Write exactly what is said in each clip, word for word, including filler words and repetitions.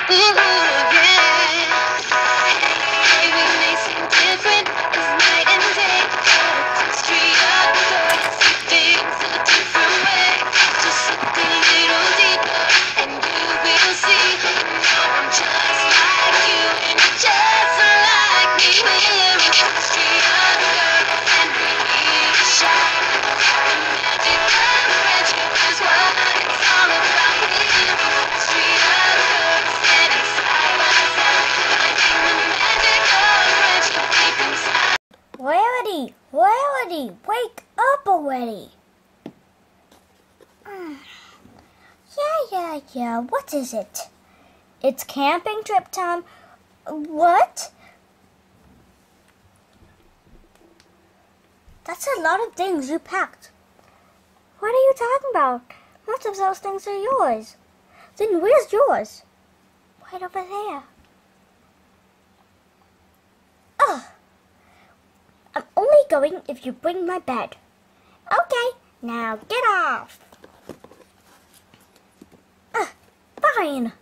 Ooh, yeah. Hey, we may seem different as night and day, but it's tree of God. See things in a different way. Just look a little deeper, and you will see. I'm just like you, and you're just like me. We're a tree of God, and we need to shine. The magic of friendship is what it's all about. We're a tree of God, standing side by side, finding the magic of friendship deep inside. Rarity, Rarity, wake up already. Mm. Yeah, yeah, yeah, what is it? It's camping trip time. What? That's a lot of things you packed. What are you talking about? Most of those things are yours. Then where's yours? Right over there. Ugh. I'm only going if you bring my bed. Okay, now get off. Uh, fine.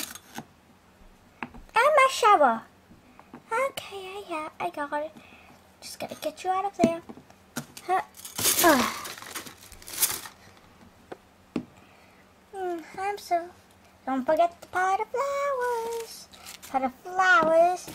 And my shower. Okay, yeah, I got it. Just gotta get you out of there. Huh. Uh. Mm, I'm so... Don't forget the pot of flowers. Pot of flowers.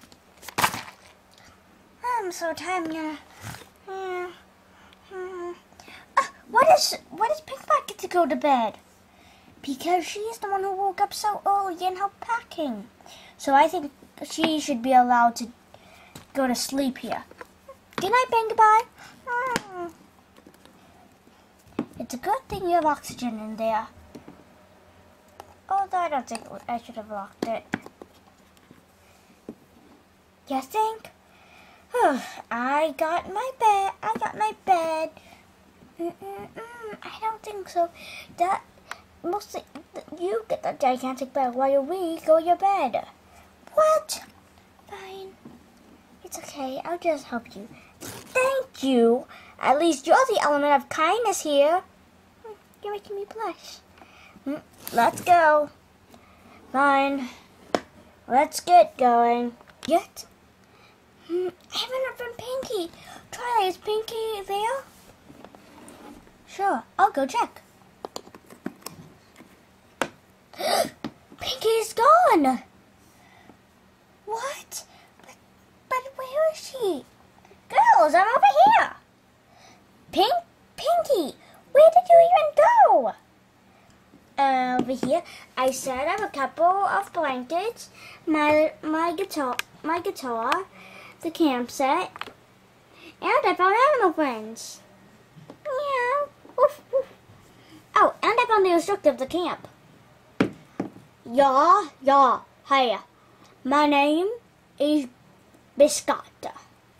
I'm so tired. Yeah. Mm. Mm. Uh, what is what does Pink Pot get to go to bed? Because she's the one who woke up so early and helped packing. So I think she should be allowed to go to sleep here. Good night, Pink Pot. Mm. It's a good thing you have oxygen in there. Although I don't think I should have locked it. You think? I got my bed. I got my bed. Mm-mm-mm, I don't think so. That mostly you get the gigantic bed while we go to your bed. What? Fine. It's okay. I'll just help you. Thank you. At least you're the element of kindness here. You're making me blush. Mm, let's go. Fine. Let's get going. Yet. Hmm, I haven't heard from Pinky. Twilight, is Pinky there? Sure, I'll go check. Pinky's gone. What? But, but where is she? Girls, I'm over here. Pink, Pinky, where did you even go? Uh, over here, I set up a couple of blankets, my my guitar, my guitar. The camp set, and I found animal friends. Meow. Woof, woof. Oh, and I found the instructor of the camp. Yeah, yeah, hi. My name is Biscotta.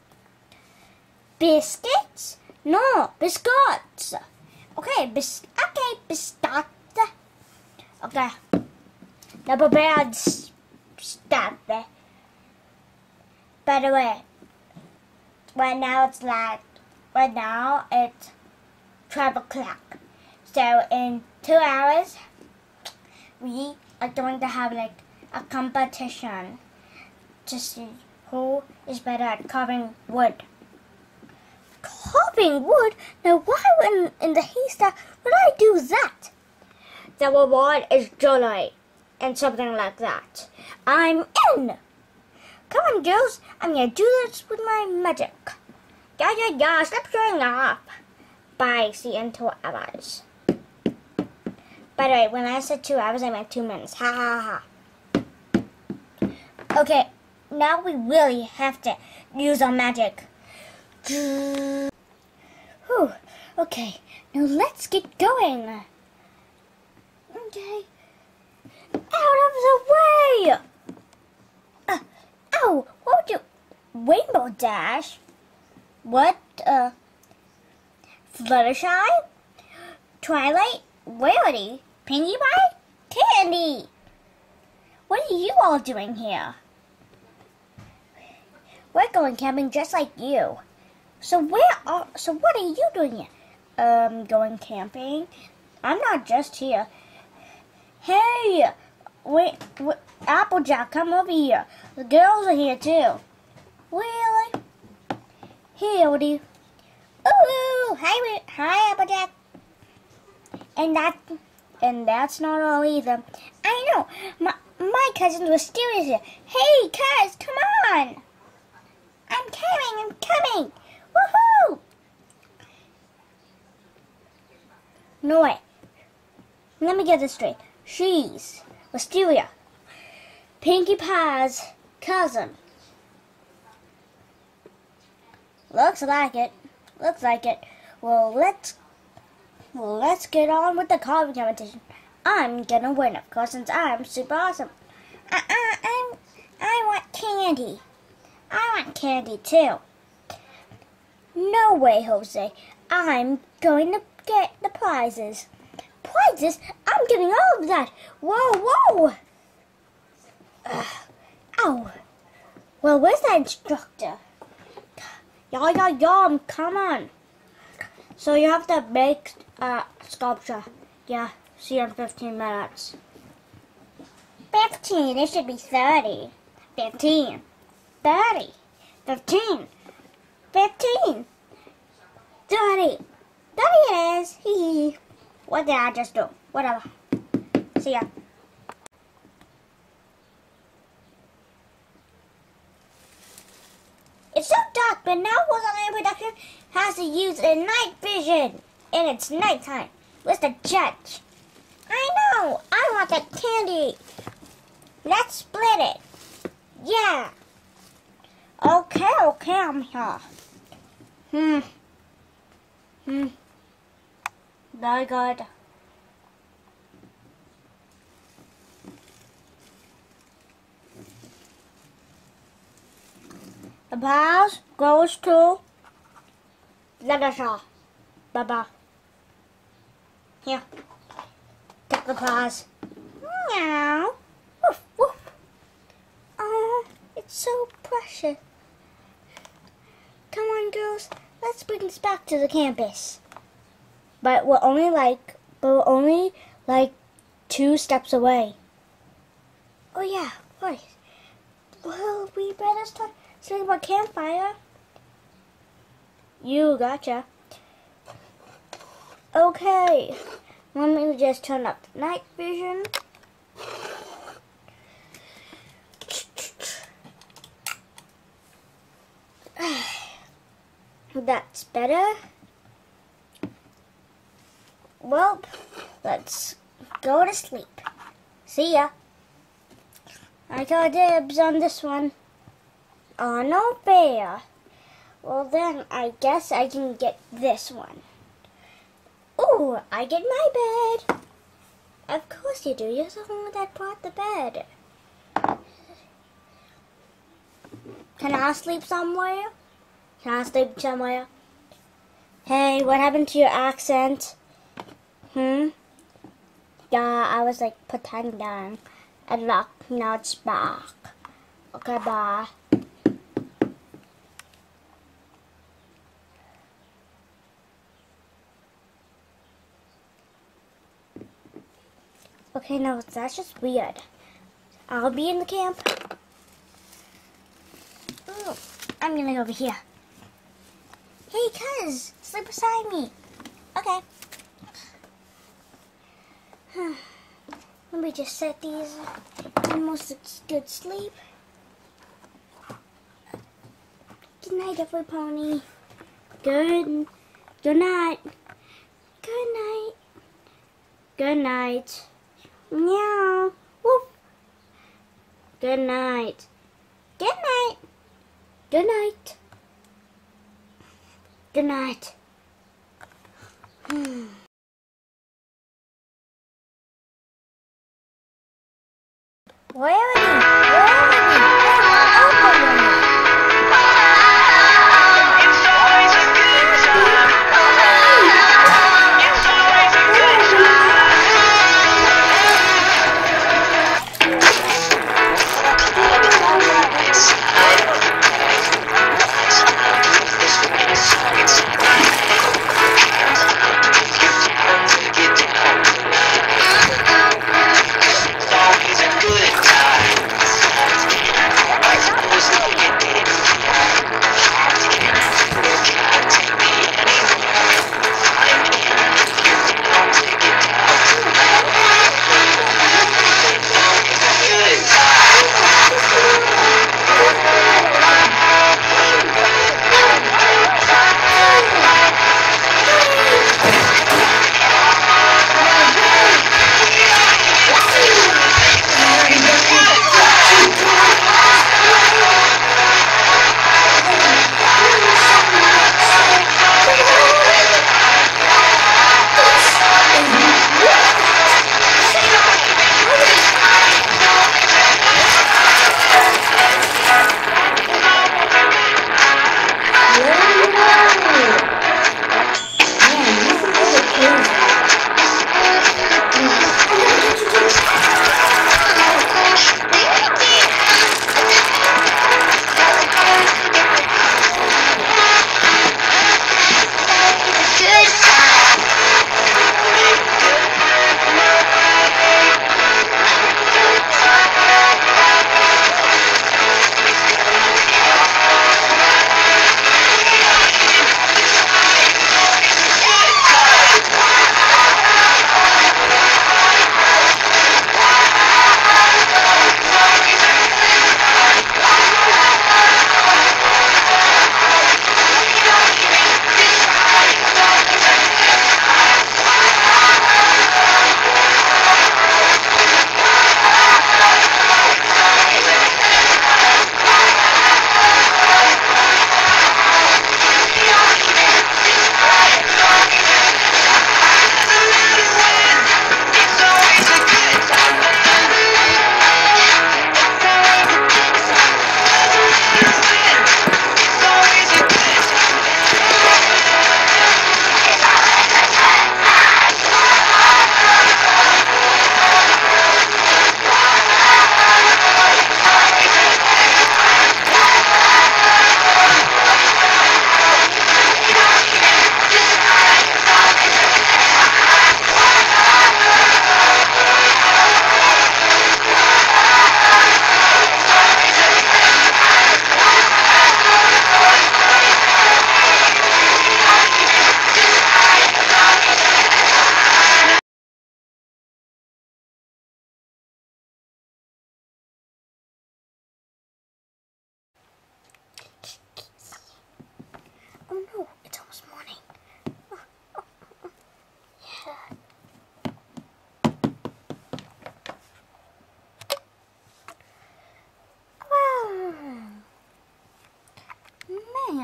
Biscuits? No, biscuits. Okay, bis. Okay, Biscotta. Okay. Now prepare to stop there. By the way, right now it's like, right now it's twelve o'clock. So in two hours, we are going to have like a competition to see who is better at carving wood. Carving wood? Now why in, in the haystack would I do that? The reward is jewelry and something like that. I'm in! Come on, girls. I'm going to do this with my magic. Yeah, yeah, yeah. Stop showing off. Bye. See you in two hours. By the way, when I said two hours, I meant two minutes. Ha, ha, ha. Okay. Now we really have to use our magic. Whew. Okay. Now let's get going. Okay. Out of the way! Oh, what would you... Rainbow Dash? What, uh... Fluttershy? Twilight? Rarity? Pinkie Pie? Candy! What are you all doing here? We're going camping just like you. So where are... So what are you doing here? Um, going camping? I'm not just here. Hey! Wait, wait, Applejack, come over here. The girls are here too. Really? Here, what do you? Ooh, hi, hi, Applejack. And that, and that's not all either. I know, my my cousins were still here. Hey, cuz, come on! I'm coming, I'm coming! Woohoo! No way. Let me get this straight. She's Wisteria, Pinkie Pie's cousin. Looks like it. Looks like it. Well, let's well, let's get on with the carving competition. I'm gonna win, of course, since I'm super awesome. Uh, uh, I'm, I want candy. I want candy too. No way, Jose. I'm going to get the prizes. Prizes? I'm getting all of that. Whoa, whoa. Uh, ow. Well, where's that instructor? Yah, yah, yum, come on. So you have to make a sculpture. Yeah, see you in fifteen minutes. fifteen, it should be thirty. fifteen. thirty. fifteen. fifteen. thirty. thirty it is. Hee hee. What did I just do? Whatever. See ya. It's so dark, but now Waterland Production has to use a night vision. And it's nighttime. Where's the judge? I know. I want that candy. Let's split it. Yeah. Okay, okay, I'm here. Hmm. Hmm. Very good. The prize goes to Legacy. Baba. Here. Take the prize. Meow. Woof, woof. Oh, it's so precious. Come on, girls. Let's bring this back to the campus. But we're only like, but we're only like two steps away. Oh yeah, right. Well, we better start setting up a campfire. You gotcha. Okay, let me just turn up the night vision. That's better. Well, let's go to sleep. See ya. I got dibs on this one. Oh, no fair. Well, then I guess I can get this one. Ooh, I get my bed. Of course you do. You're the one that brought the bed. Can I sleep somewhere? Can I sleep somewhere? Hey, what happened to your accent? Hmm? Yeah, I was like pretending. And look, now it's back. Okay, bye. Okay, no, that's just weird. I'll be in the camp. Ooh, I'm gonna go over here. Hey, cuz, sleep beside me. Okay. Let me just set these in most good sleep. Good night, every pony. Good, good night. Good night. Good night. Meow. Woof. Good night. Good night. Good night. Good night. Hmm. Where are you? Where are you? Open it. It's always a good time. It's always a good It's always a good time.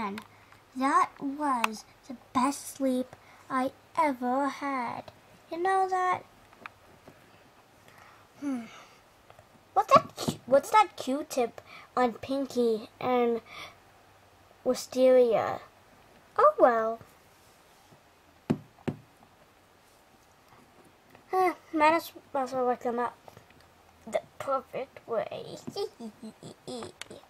man, that was the best sleep I ever had. You know that? Hmm. What's that? What's that Q-tip on Pinky and Wisteria? Oh well. Huh, might as well look them up the perfect way.